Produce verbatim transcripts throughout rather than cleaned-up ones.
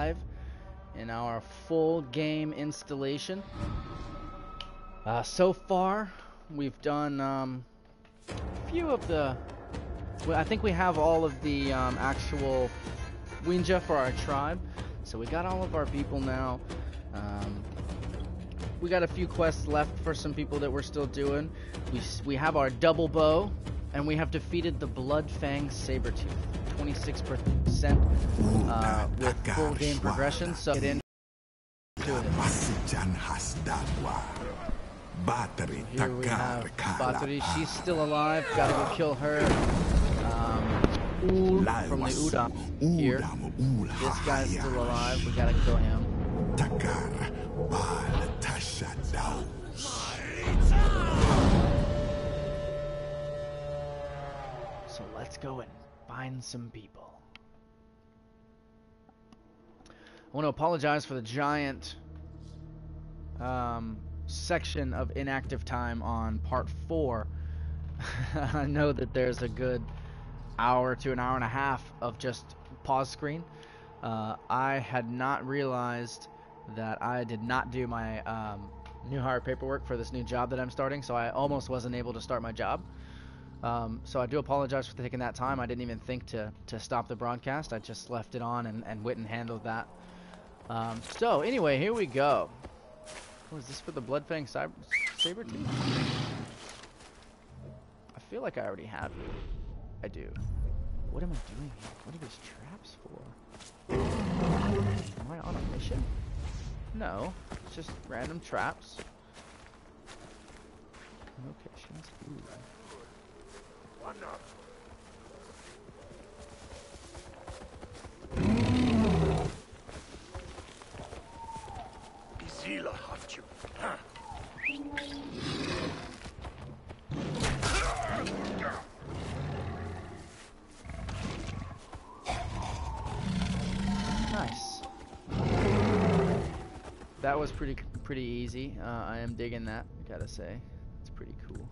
live in our full game installation. Uh, so far, we've done um, a few of the... Well, I think we have all of the um, actual Ouija for our tribe. So we got all of our people now. Um, we got a few quests left for some people that we're still doing. We, we have our double bow, and we have defeated the Bloodfang Sabertooth. twenty-six percent uh, with full game progression. So get into it. Here we have Battery. She's still alive. Gotta go kill her. Um, Ul from the Udam here. This guy's still alive. We gotta kill him. So let's go and find some people. I want to apologize for the giant um, section of inactive time on part four. I know that there's a good hour to an hour and a half of just pause screen. Uh, I had not realized that I did not do my um, new hire paperwork for this new job that I'm starting, so I almost wasn't able to start my job. Um, so I do apologize for taking that time. I didn't even think to, to stop the broadcast. I just left it on and, and went and handled that. Um, so anyway, here we go. What is this for the Bloodfang Sabertooth? I feel like I already have you. I do. What am I doing here? What are these traps for? Am I on a mission? No, it's just random traps. Locations. Ooh. Nice. That was pretty pretty easy. Uh, I am digging that, gotta say. It's pretty cool.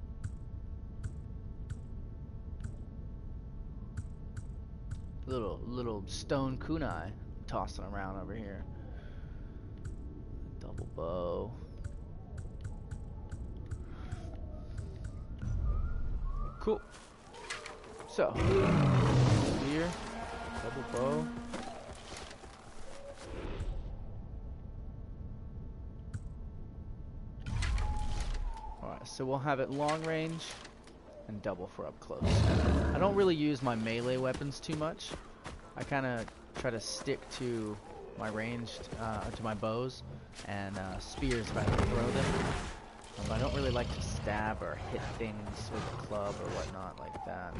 Little little stone kunai tossing around over here. Double bow. Cool. So here, double bow. Alright, so we'll have it long range and double for up close. I don't really use my melee weapons too much. I kind of try to stick to my ranged, uh, to my bows and uh, spears if I have to throw them. Um, I don't really like to stab or hit things with a club or whatnot like that.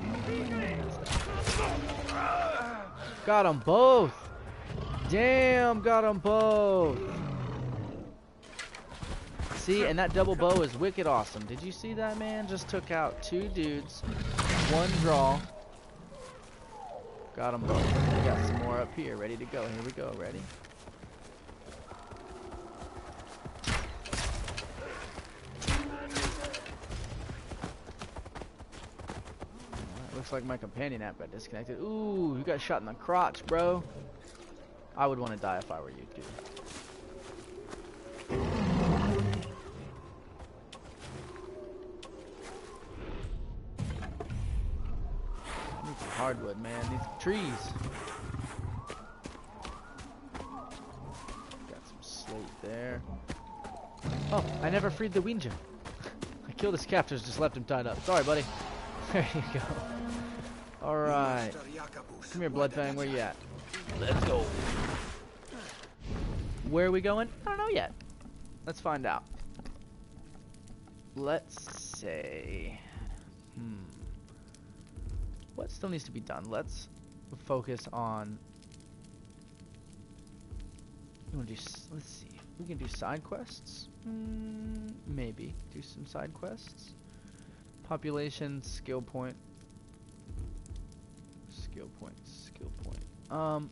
Got them both! Damn, got them both! See, and that double bow is wicked awesome. Did you see that, man? Just took out two dudes, one draw. Got them both. We got some more up here, ready to go. Here we go, ready? Right, looks like my companion app got disconnected. Ooh, you got shot in the crotch, bro. I would want to die if I were you, dude. Hardwood, man. These trees. Got some slate there. Oh, I never freed the Ouija. I killed his captors, just left him tied up. Sorry, buddy. There you go. Alright. Come here, Bloodfang. Where you at? Let's go. Where are we going? I don't know yet. Let's find out. Let's say... Hmm. What still needs to be done? Let's focus on. We want to do. Let's see. We can do side quests. Mm, maybe do some side quests. Population, skill point, skill point, skill point. Um.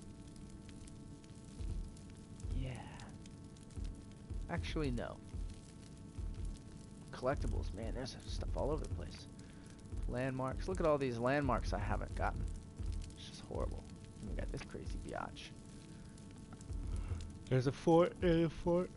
Yeah. Actually, no. Collectibles, man. There's stuff all over the place. Landmarks. Look at all these landmarks I haven't gotten. It's just horrible. We got this crazy biatch. There's a fort, there's a fort.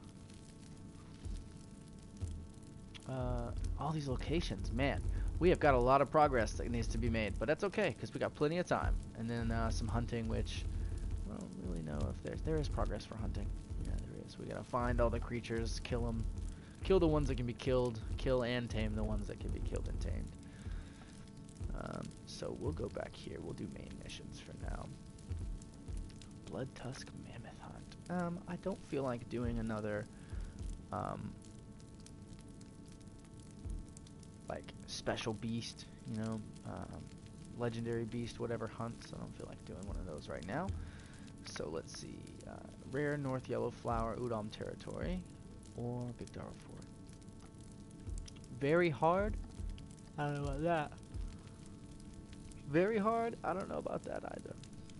Uh, all these locations, man. We have got a lot of progress that needs to be made, but that's okay, because we got plenty of time. And then uh, some hunting, which I don't really know if there's, there is progress for hunting. Yeah, there is. We gotta find all the creatures, kill them. Kill the ones that can be killed, kill and tame the ones that can be killed and tamed. Um, so we'll go back here. We'll do main missions for now. Blood Tusk Mammoth Hunt. Um, I don't feel like doing another, um, like, special beast, you know, um, legendary beast, whatever hunts. I don't feel like doing one of those right now. So let's see. Uh, rare North Yellow Flower, Udom territory, or Big Darrow Fort. Very hard? I don't know about that. Very hard? I don't know about that either.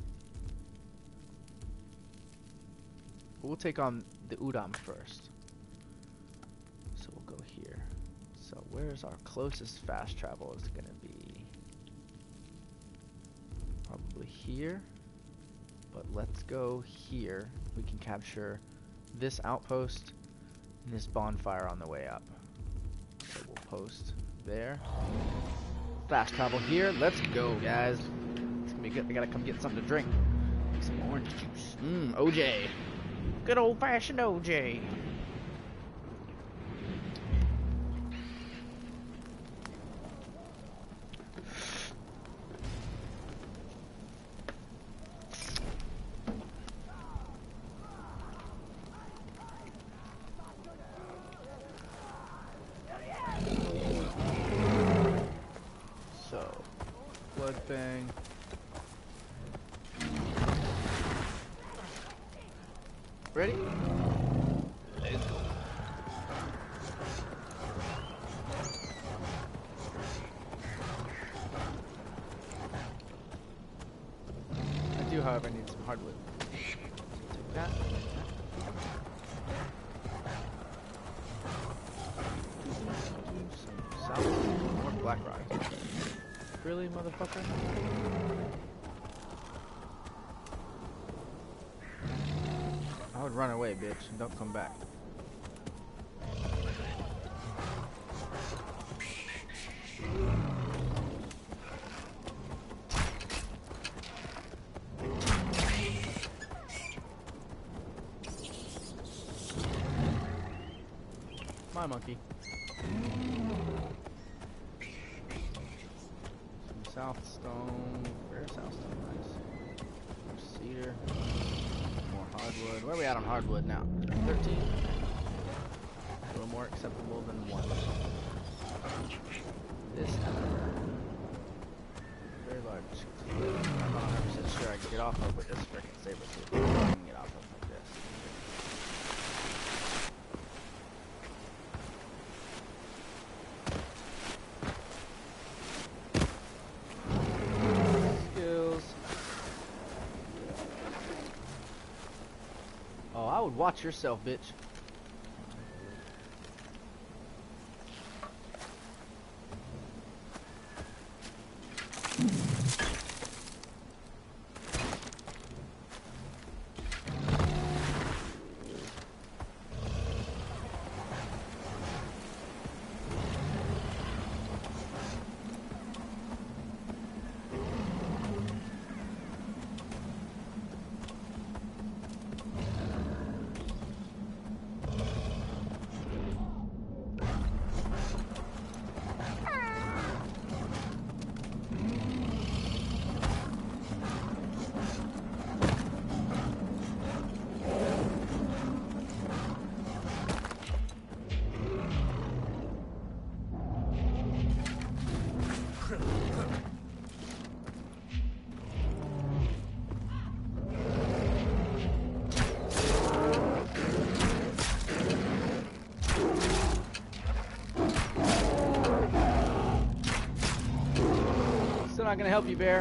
We'll take on the Udom first. So we'll go here. So where's our closest fast travel is going to be? Probably here. But let's go here. We can capture this outpost and this bonfire on the way up. So we'll post there. Fast travel here. Let's go, guys. It's gonna be good. We gotta come get something to drink. Make some orange juice. Mmm, O J. Good old fashioned O J. Bang. Ready? Let's go. I do, however, need some hardwood. Take that. Some salad. More black rock. Really, motherfucker? I would run away, bitch, and don't come back. My monkey. Southstone. Where's Southstone? Nice. More cedar. More hardwood. Where are we at on hardwood now? thirteen. A little more acceptable than one. This very large. I'm not one hundred percent sure I can get off of with this freaking saber tooth. I can get off of like this. Watch yourself, bitch. Not gonna help you, bear.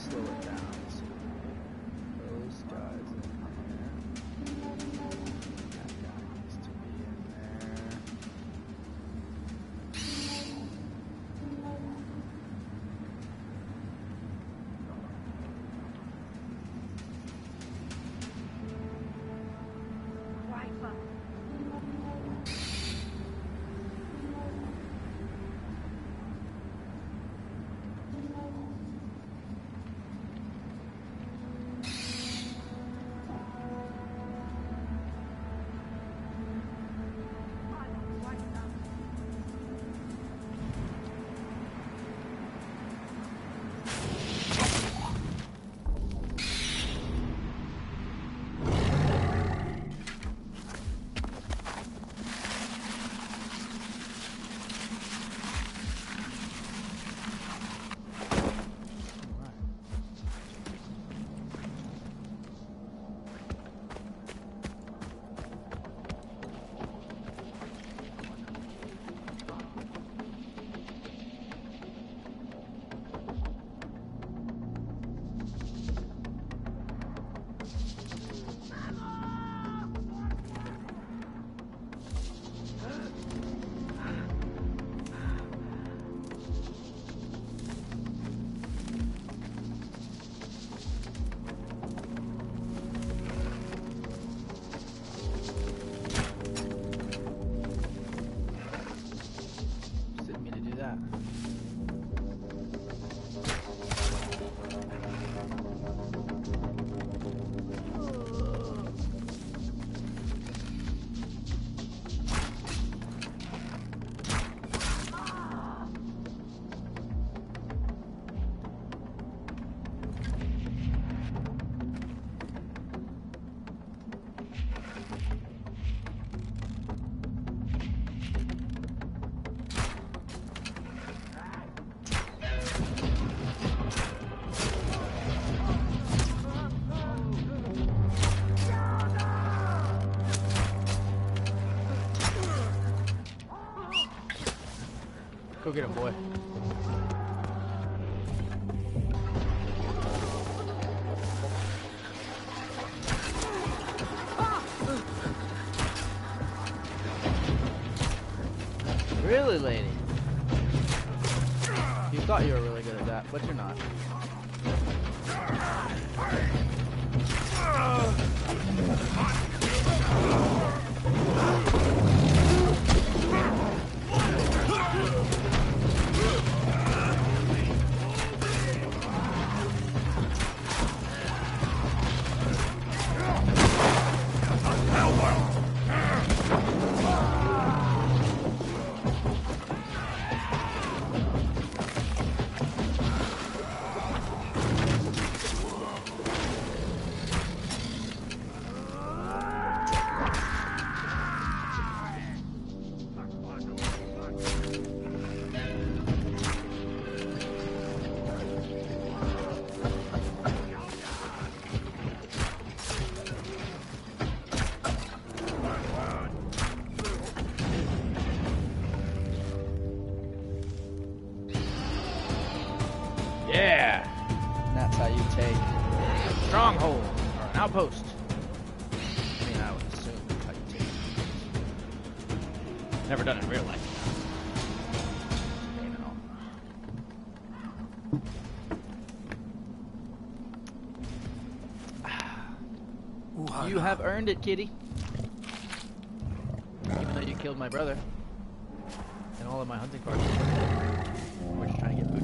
slow it down. So those guys in there. That guy needs to be in there. Go get him, boy. Really, lady? You thought you were really good at that, but you're not. Yeah! And that's how you take a stronghold, or an outpost. I mean, I would assume that's how you take it. Never done it in real life. You know. You have earned it, kitty. Even though you killed my brother. And all of my hunting parties. We're just trying to get booty.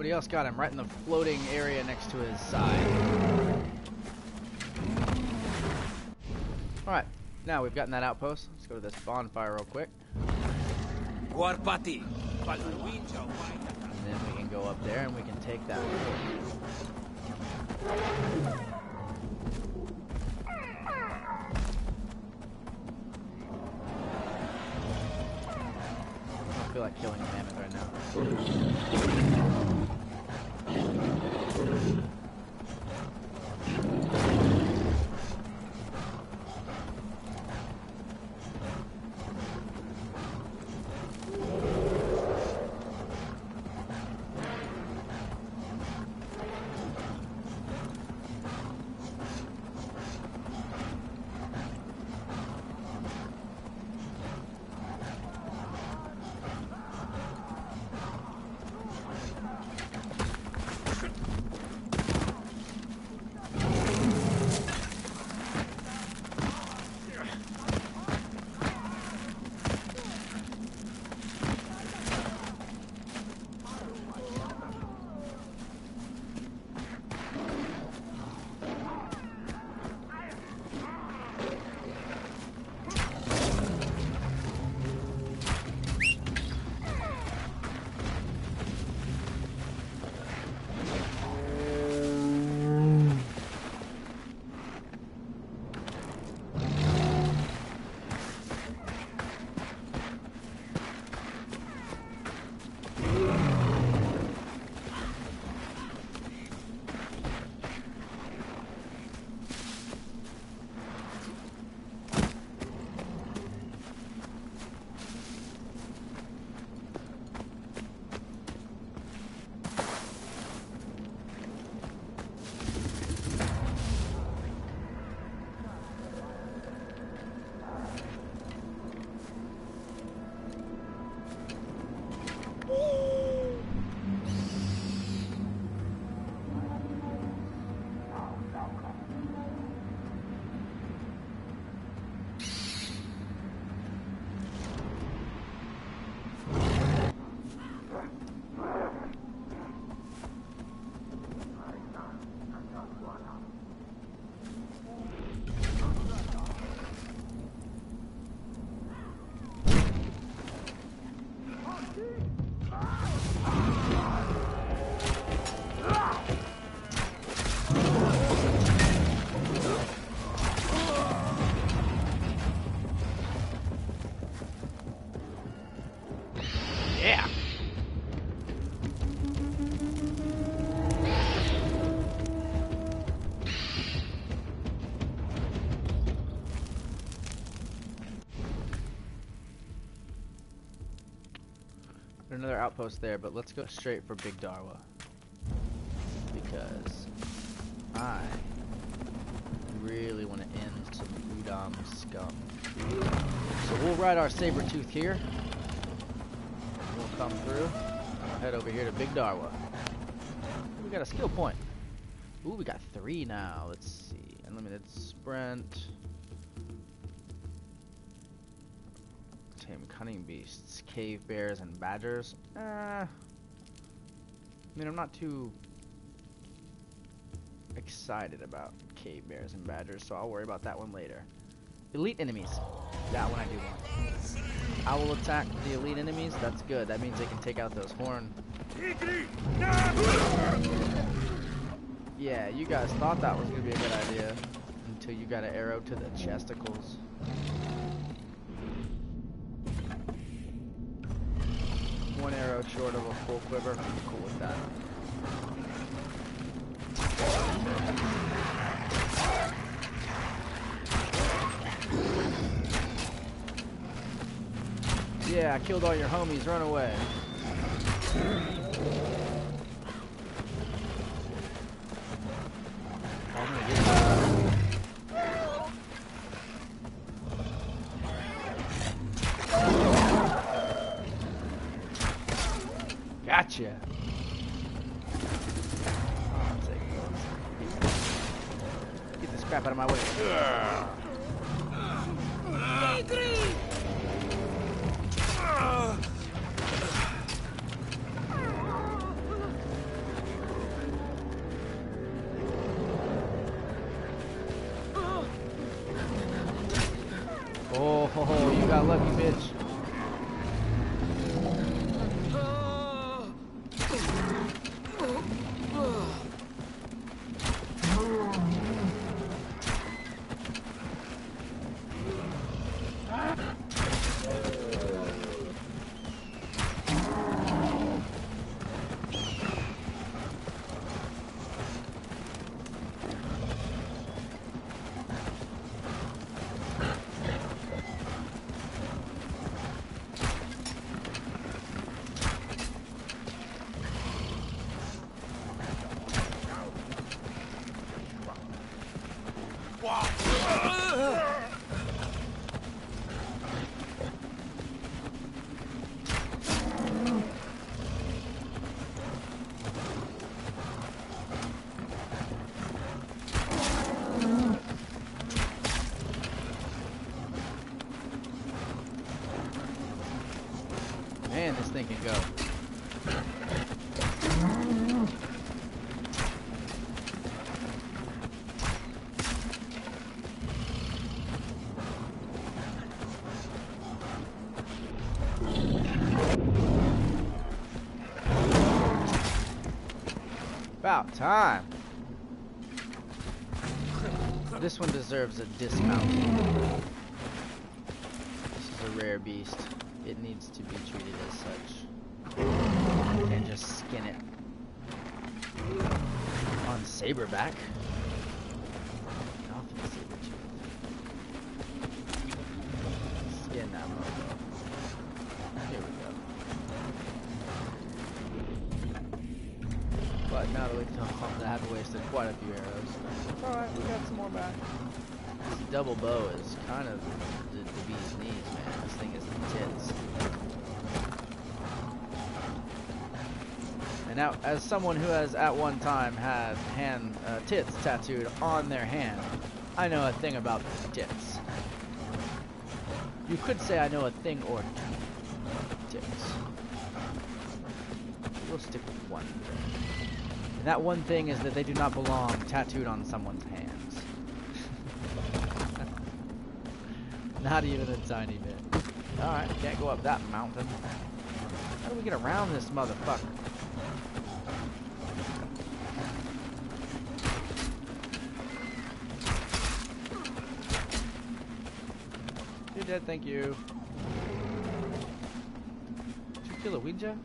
Somebody else got him right in the floating area next to his side. Alright, now we've gotten that outpost. Let's go to this bonfire real quick. Guarpati. And then we can go up there and we can take that. I feel like killing a mammoth right now. Another outpost there, but let's go straight for Big Darwa because I really want to end some Udam scum. So we'll ride our saber tooth here. We'll come through. We'll head over here to Big Darwa. We got a skill point. Ooh, we got three now. Let's see. Unlimited sprint. Tame cunning beasts, cave bears, and badgers. Uh, I mean, I'm not too excited about cave bears and badgers, so I'll worry about that one later. Elite enemies. That one I do want. I will attack the elite enemies. That's good. That means they can take out those horn. Yeah, you guys thought that was going to be a good idea until you got an arrow to the chesticles. One arrow short of a full quiver. I'm cool with that. Yeah, I killed all your homies. Run away. I'm gonna get you. Gotcha. Get this crap out of my way. Oh, ho, ho, you got lucky, bitch. Man, this thing can go. About time. This one deserves a dismount. This is a rare beast. It needs to be treated as such. Can't just skin it. On Saberback. Off the Sabertooth. Skin that motherfucker. Here we go. But now that we've done all that, I've wasted quite a few arrows. It's alright, we got some more back. This double bow is kind of the, the bee's knees, man. This thing is the tits. And now, as someone who has at one time had hand uh, tits tattooed on their hand, I know a thing about tits. You could say I know a thing or two about tits. We'll stick with one thing. And that one thing is that they do not belong tattooed on someone's hands. Not even a tiny bit. Alright, can't go up that mountain. How do we get around this motherfucker? You're dead, thank you. Did you kill a Ouija?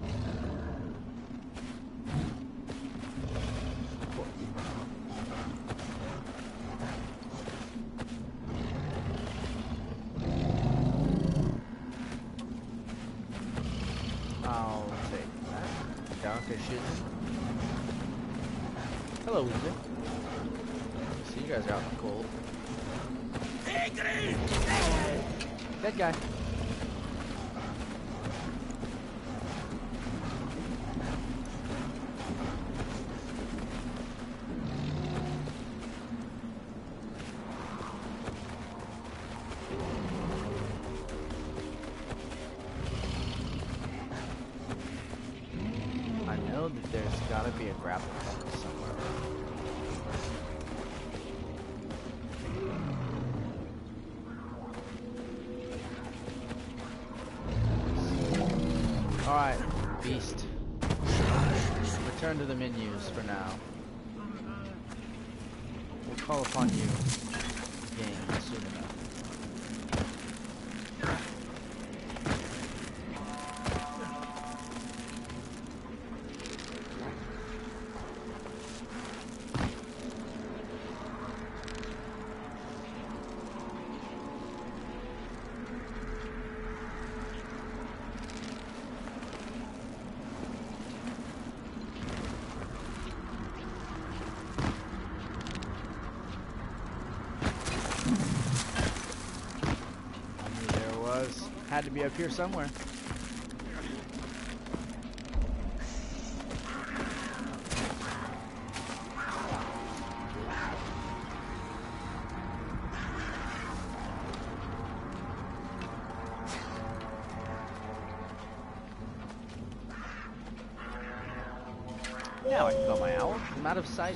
Hello, Ouija. See, you guys are out in the cold. Dead guy. I know that there's gotta be a grapple hook somewhere. Alright, beast. Return to the menus for now. We'll call upon you again soon enough. Had to be up here somewhere. Now I can call my owl. I'm out of sight.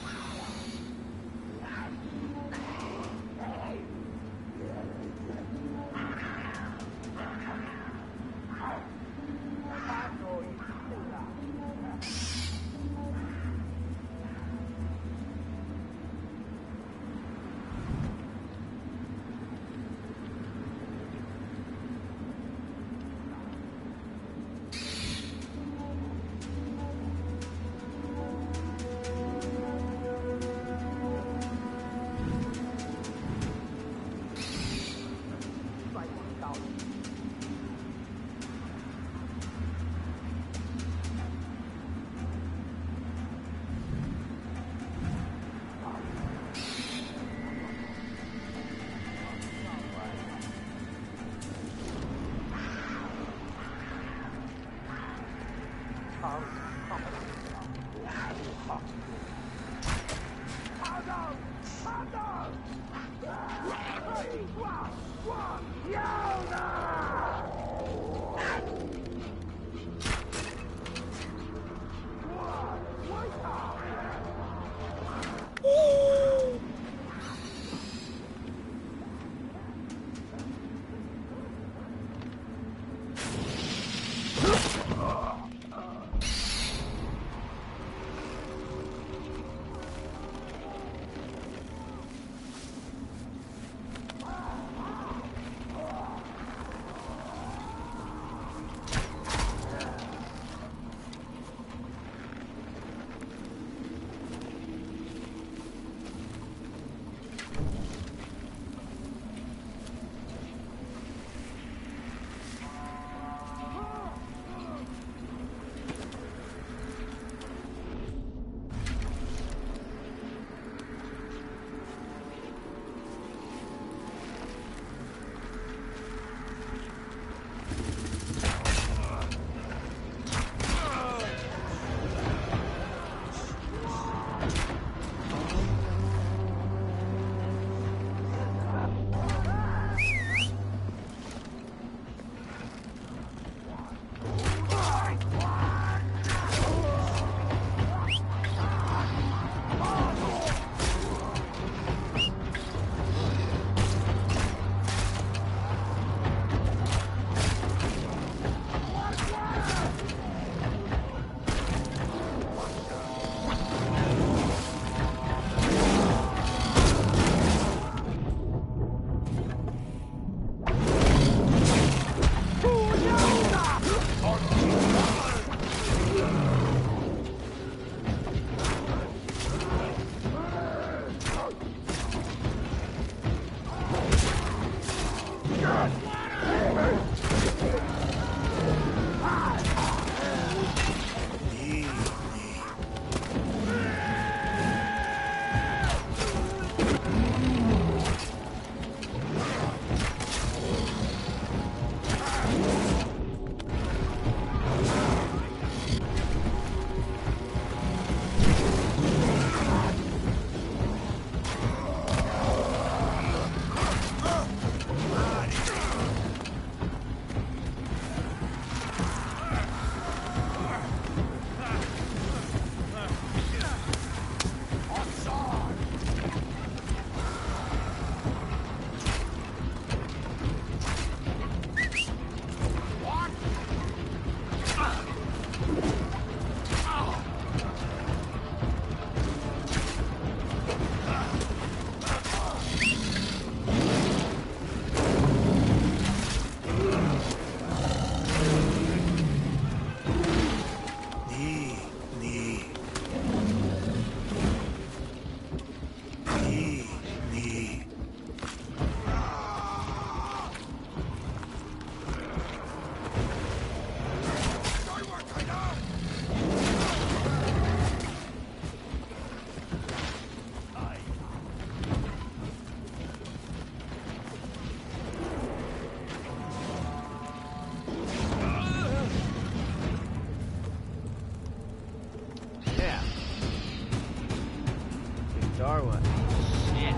Darwin. Shit.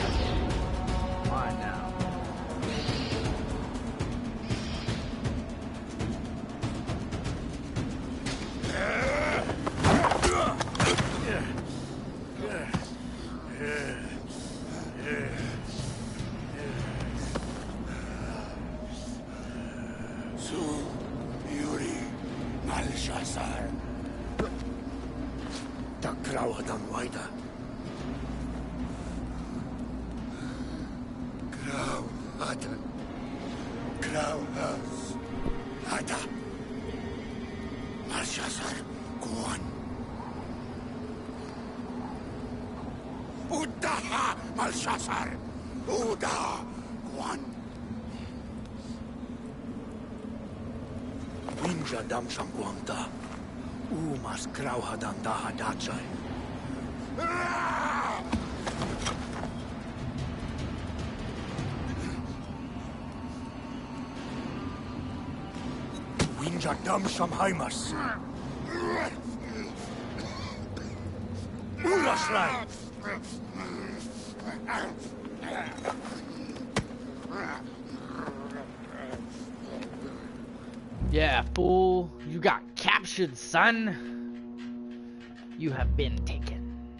Come on now. Su Yuri Malshazar. Takrawadan Waida. Crow Ada. Crow House. Ada. Malshazar Guan. Udaha Malshazar. Uda Guan. Winja damsham guangda. Umas krauhadan dahadachai. Winja damsham haimas. Ulasrai. Yeah, fool. You got captured, son. You have been taken.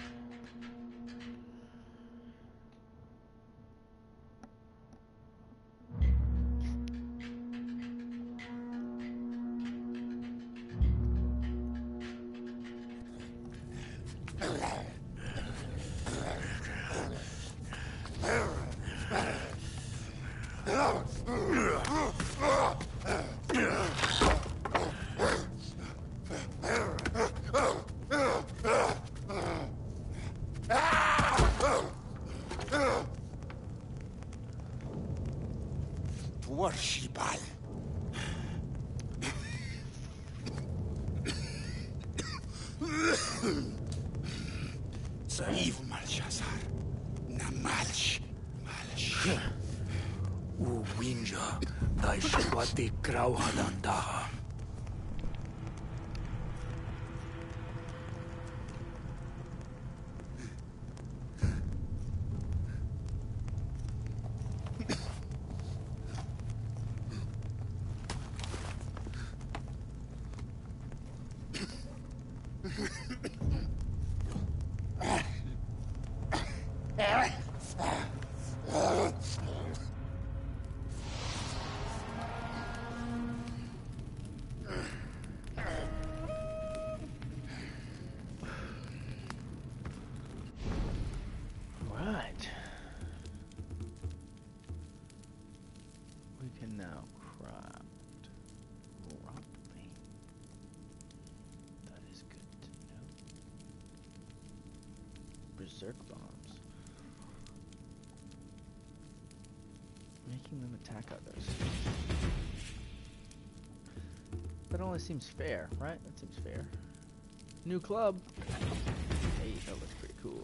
Warshibal. Saiv Malshazar. Namalsh. Malsh. U Winja. Daishwati Krauhadandaha. Berserk bombs. Making them attack others. That only seems fair, right? That seems fair. New club. Hey, that looks pretty cool.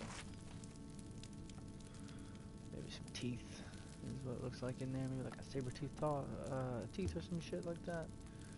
Maybe some teeth is what it looks like in there. Maybe like a saber-tooth uh, teeth or some shit like that.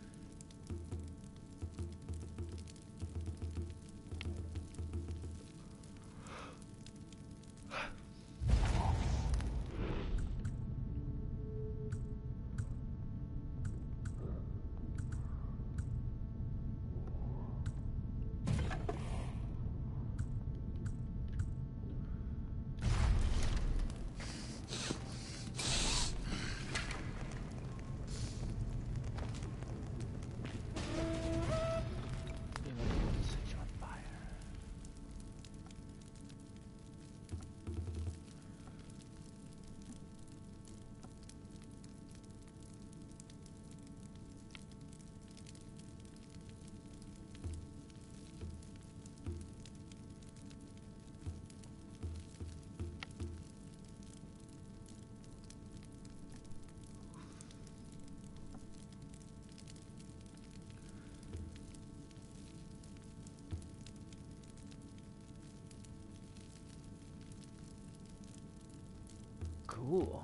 Cool.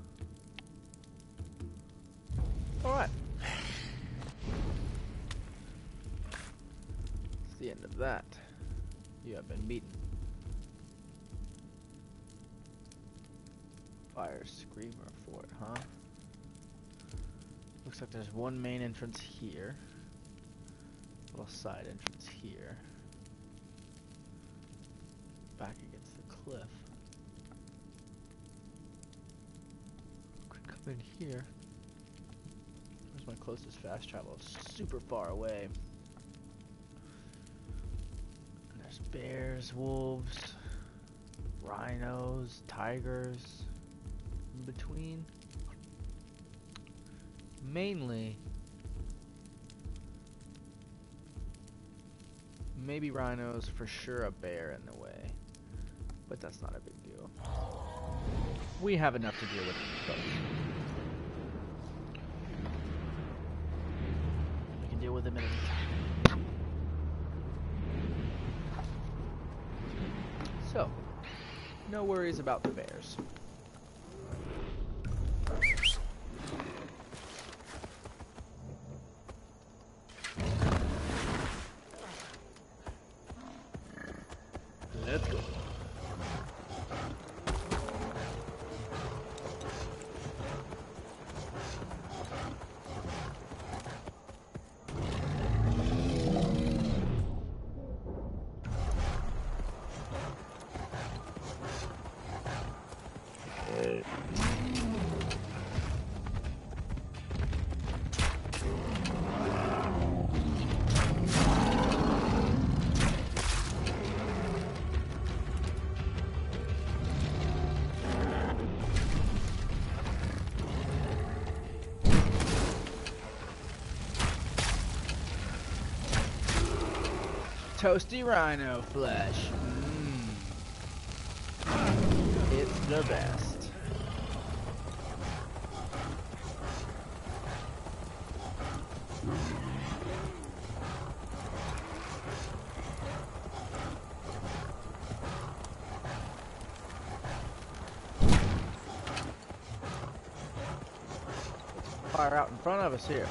Alright. It's the end of that. You have been beaten. Fire Screamer Fort, huh? Looks like there's one main entrance here. A little side entrance here. Back against the cliff. In here. Where's my closest fast travel? It's super far away. And there's bears, wolves, rhinos, tigers in between. Mainly, maybe rhinos, for sure a bear in the way. But that's not a big deal. We have enough to deal with, folks. them at any time. So, no worries about the bears. Let's go. Toasty rhino flesh. Mm. It's the best. Fire out in front of us here.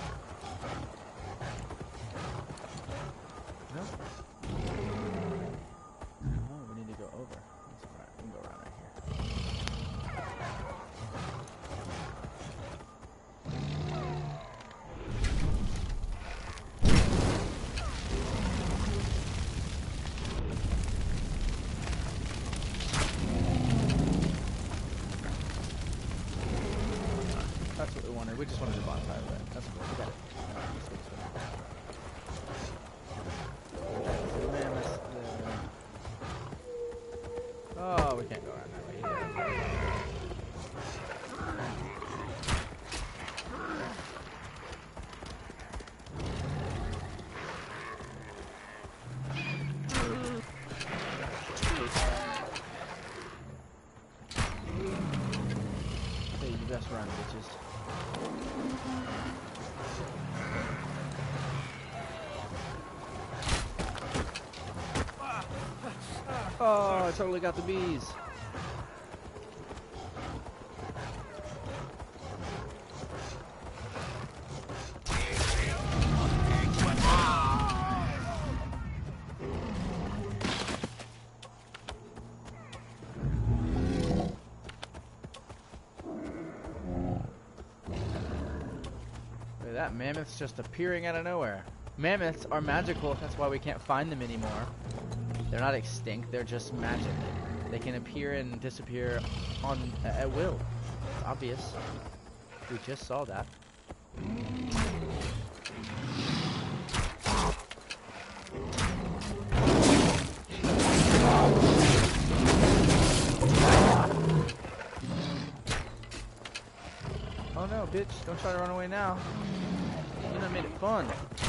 No? Oh, we need to go over. That's alright, we can go around right here. That's what we wanted. We just wanted a bonfire, right? That's cool. We got it. Alright, let's go this way. Oh, we can't go around that way either. Hey, you best run, bitches. Oh, I totally got the bees. Look at that, mammoths just appearing out of nowhere. Mammoths are magical, that's why we can't find them anymore. They're not extinct, they're just magic. They can appear and disappear on uh, at will. It's obvious. We just saw that. Oh no, bitch, don't try to run away now. You done made it fun.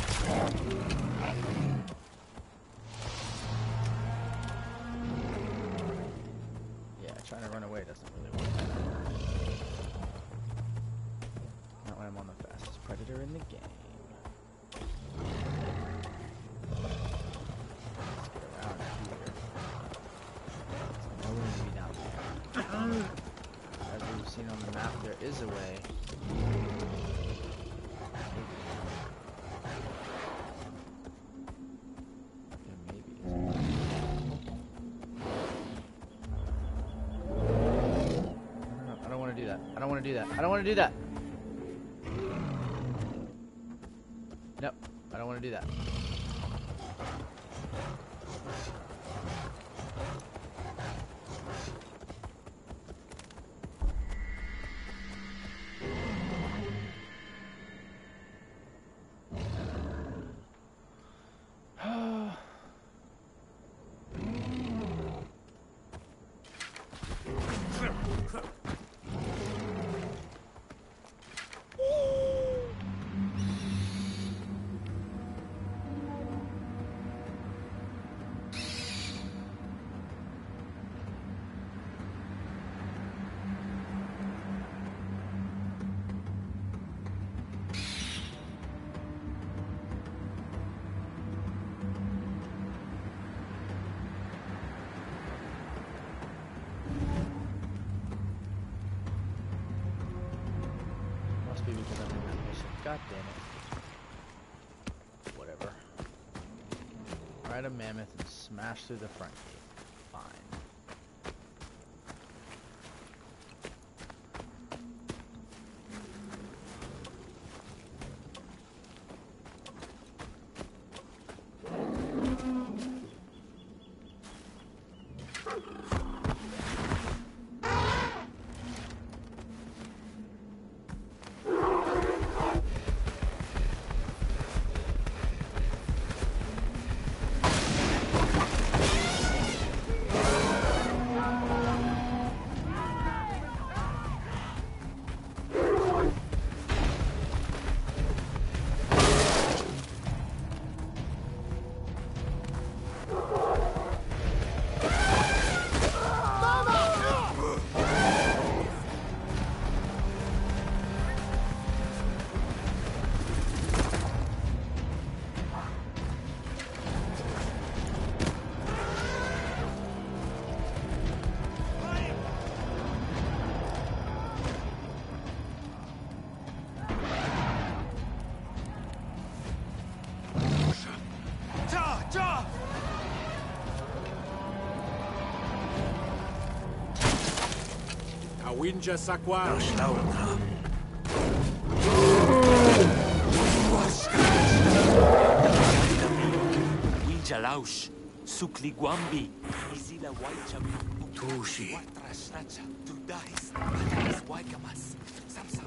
Trying to run away doesn't really work. Not when I'm on the fastest predator in the game. Let's get around here. So I know we need to be down there. As we've seen on the map, there is a way. I don't want to do that. I don't want to do that. I don't want to do that. Nope. I don't want to do that. because I'm in that mission. God damn it. Whatever. Ride a mammoth and smash through the front gate. Fine. Winja Sakwa. Winja Lausch, Sukli Guambi, Izila Waicham, Tushi. Watrasnacha, Tudais, Atakas Waikamas, Samsam.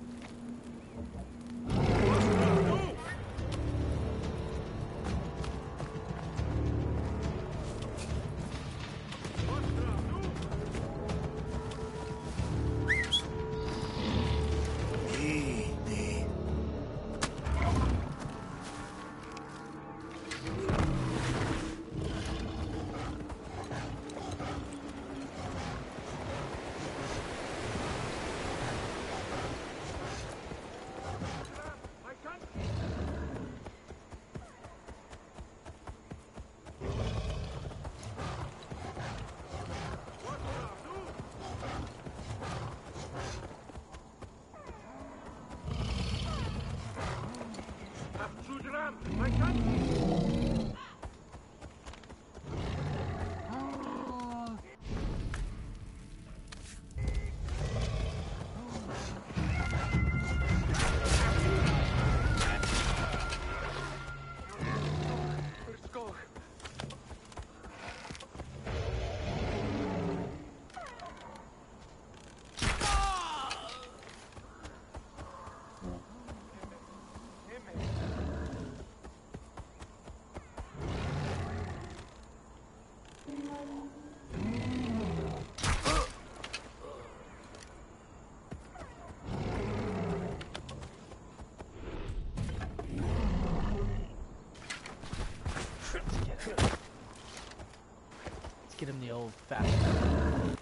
Get him the old fashioned.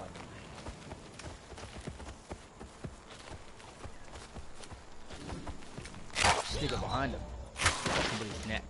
Stick it behind him. Somebody's neck.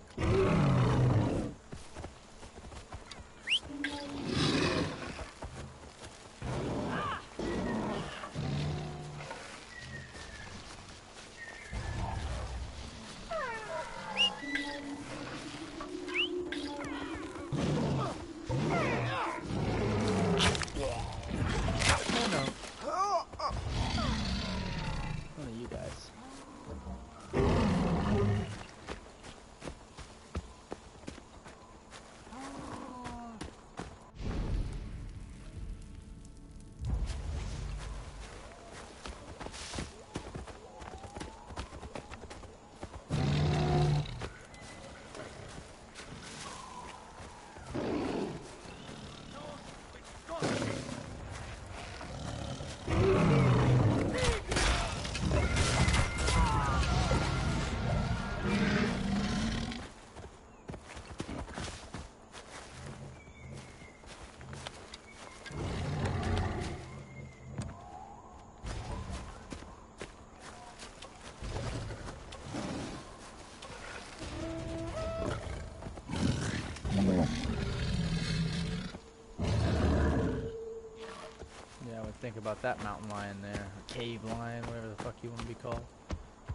Think about that mountain lion there, a cave lion, whatever the fuck you want to be called.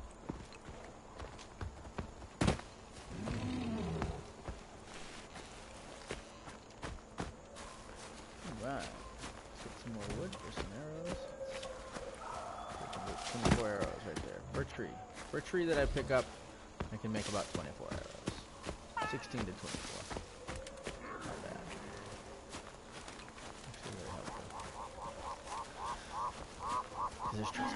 tree. For a tree that I pick up, I can make about twenty-four arrows. sixteen to twenty-four. Not bad. Actually very helpful. There's trees.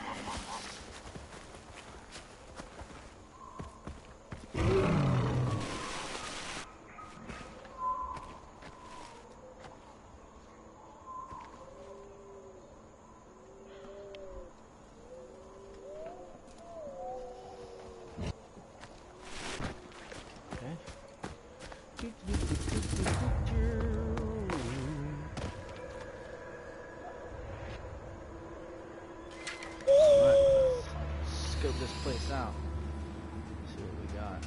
Scope this place out. See what we got.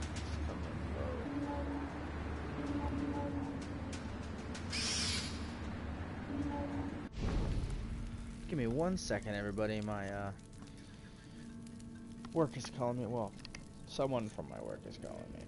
Give me one second, everybody. My uh, work is calling me. Well, someone from my work is calling me.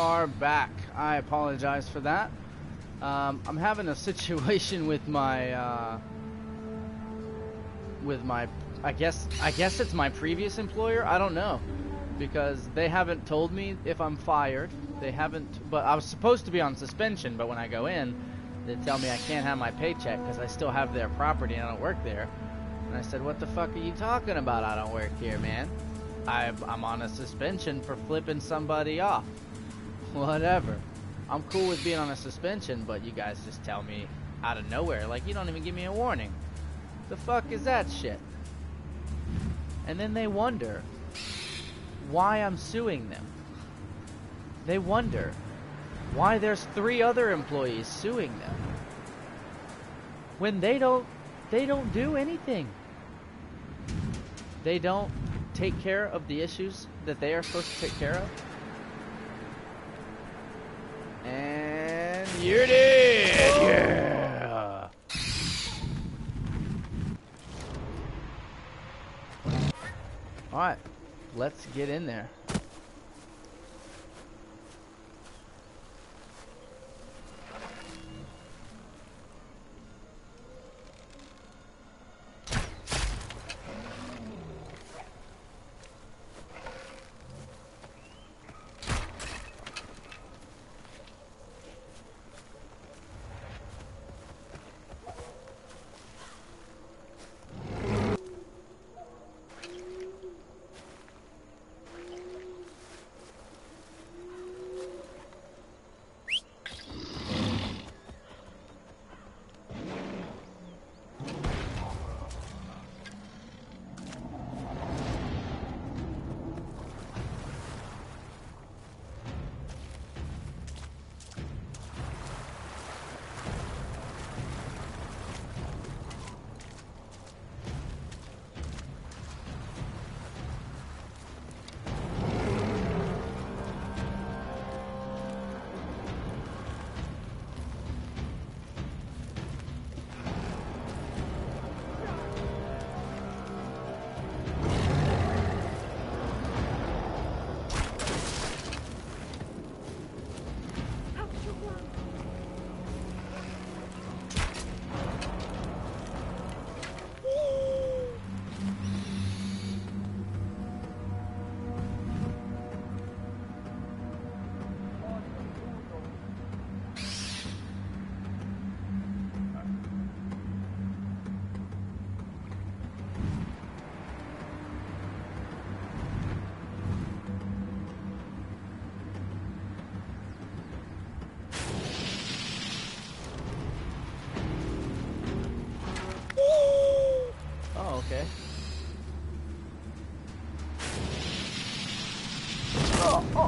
are back. I apologize for that. Um, I'm having a situation with my, uh, with my, I guess, I guess it's my previous employer. I don't know, because they haven't told me if I'm fired. They haven't, but I was supposed to be on suspension. But when I go in, they tell me I can't have my paycheck because I still have their property and I don't work there. And I said, "What the fuck are you talking about? I don't work here, man. I, I'm on a suspension for flipping somebody off." Whatever. I'm cool with being on a suspension, but you guys just tell me out of nowhere. Like, you don't even give me a warning. The fuck is that shit? And then they wonder why I'm suing them. They wonder why there's three other employees suing them. When they don't, they don't do anything. They don't take care of the issues that they are supposed to take care of. And you're dead! Yeah! Alright, let's get in there. Okay. Oh, oh.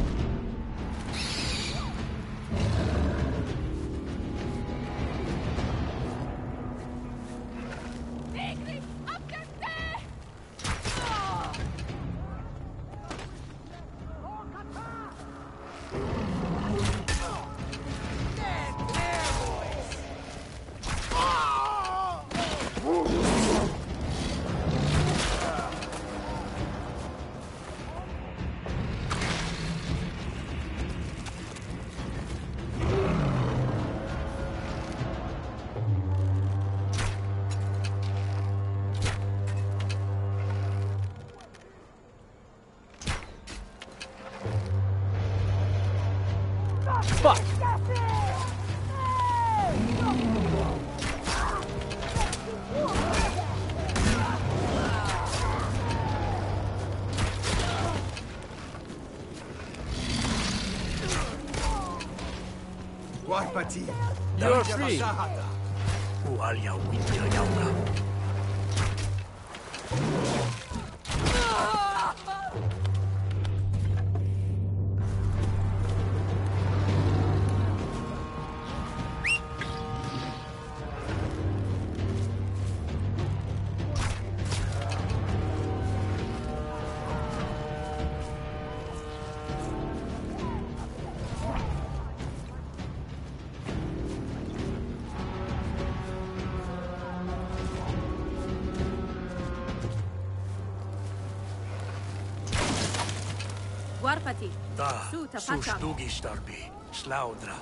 Fuck! Warpati. You're free. Ualia winter yauna. Warpati. Da, Suta sus facciam. dugi starpi, slaudra.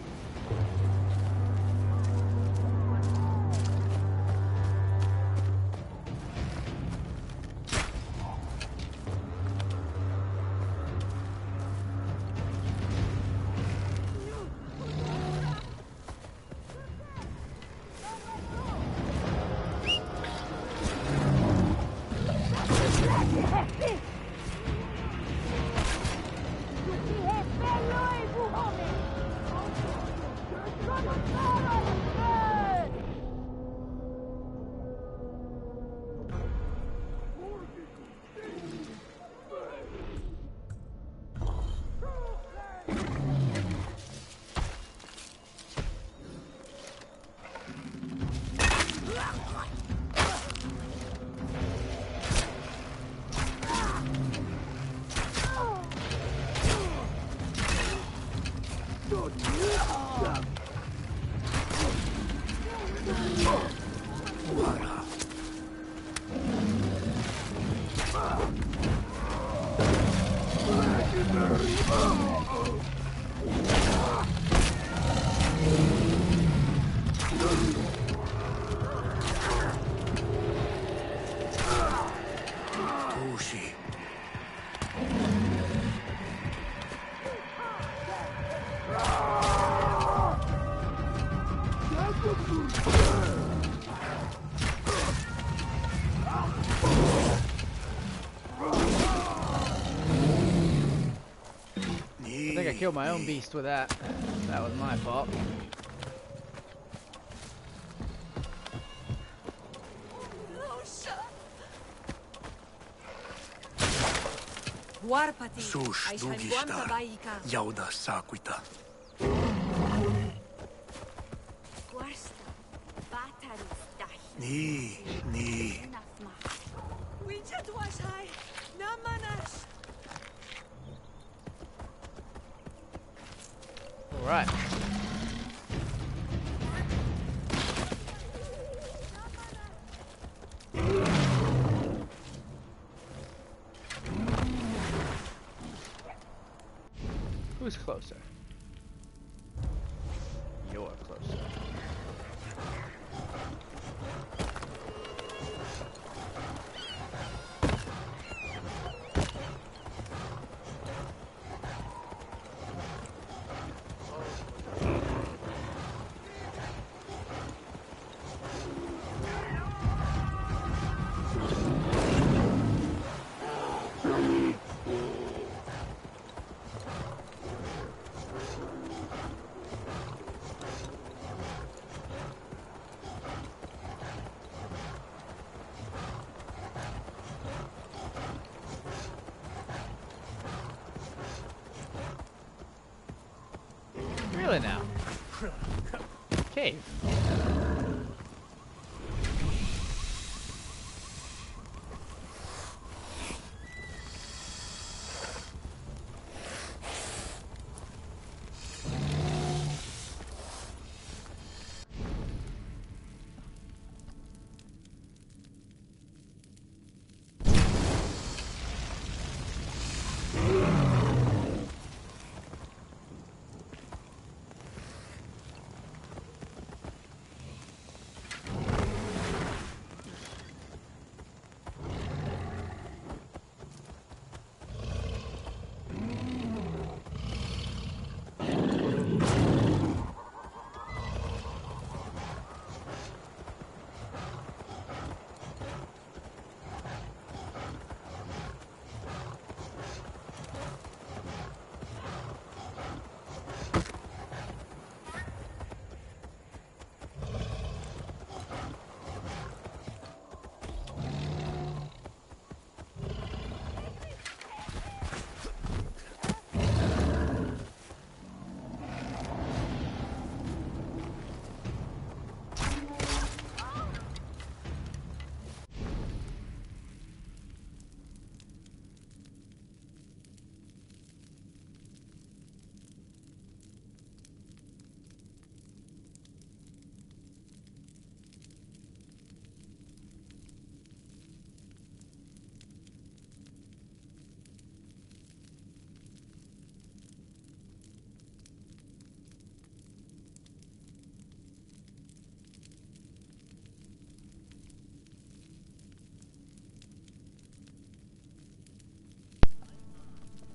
Gushi. I think I killed my own beast with that. That was my fault. Warpati. Sus Ai dugi guanta star, baika. jauda saquita. Guarsta. Bataris dahi. Ni, ni. Nafma. Wincha duashai. Namanash. All right. Who's closer? You're closer. Really now? Cave.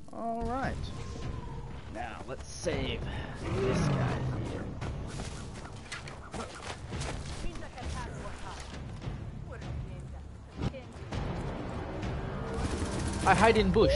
Alright. Now, let's save this guy here. I hide in bush.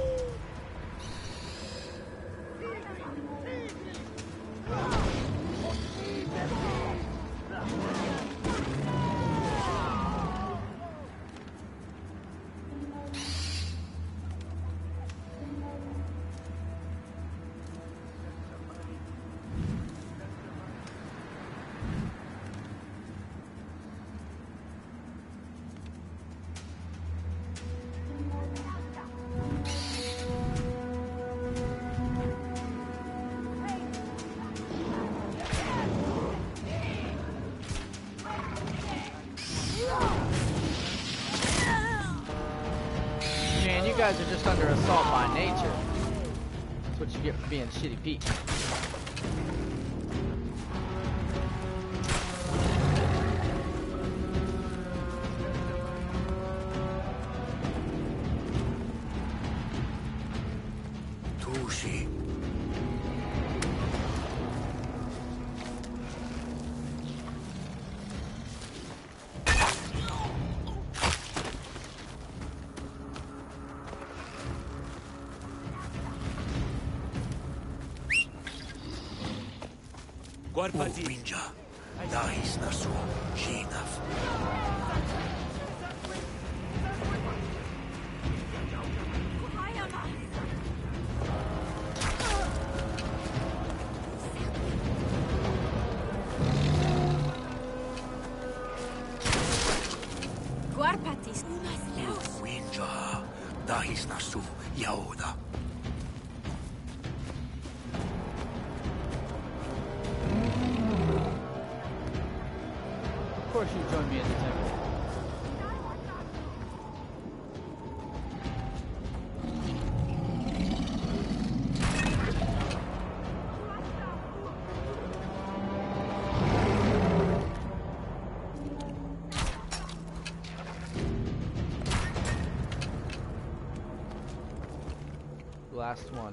Man, you guys are just under assault by nature. That's what you get for being shitty Pete. Tushi. Guarpati. Winja. Dahis nasu. Shinaf. Guarpatis unas leus. Winja. Dahis nasu. Yaoda. Of course you join me at the temple. Last one.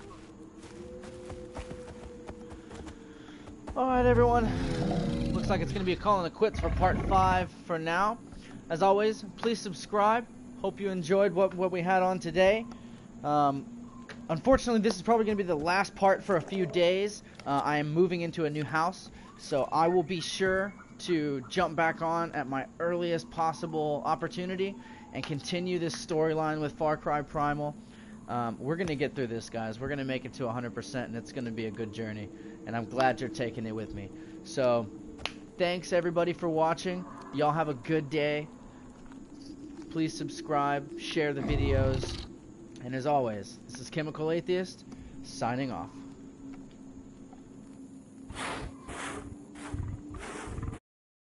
Alright everyone, looks like it's going to be a calling it quits for part five for now. As always, please subscribe. Hope you enjoyed what, what we had on today. Um, unfortunately, this is probably going to be the last part for a few days. Uh, I am moving into a new house, so I will be sure to jump back on at my earliest possible opportunity and continue this storyline with Far Cry Primal. Um, we're going to get through this, guys. We're going to make it to one hundred percent, and it's going to be a good journey. And I'm glad you're taking it with me. So, thanks, everybody, for watching. Y'all have a good day. Please subscribe, share the videos. And as always, this is Chemical Atheist, signing off.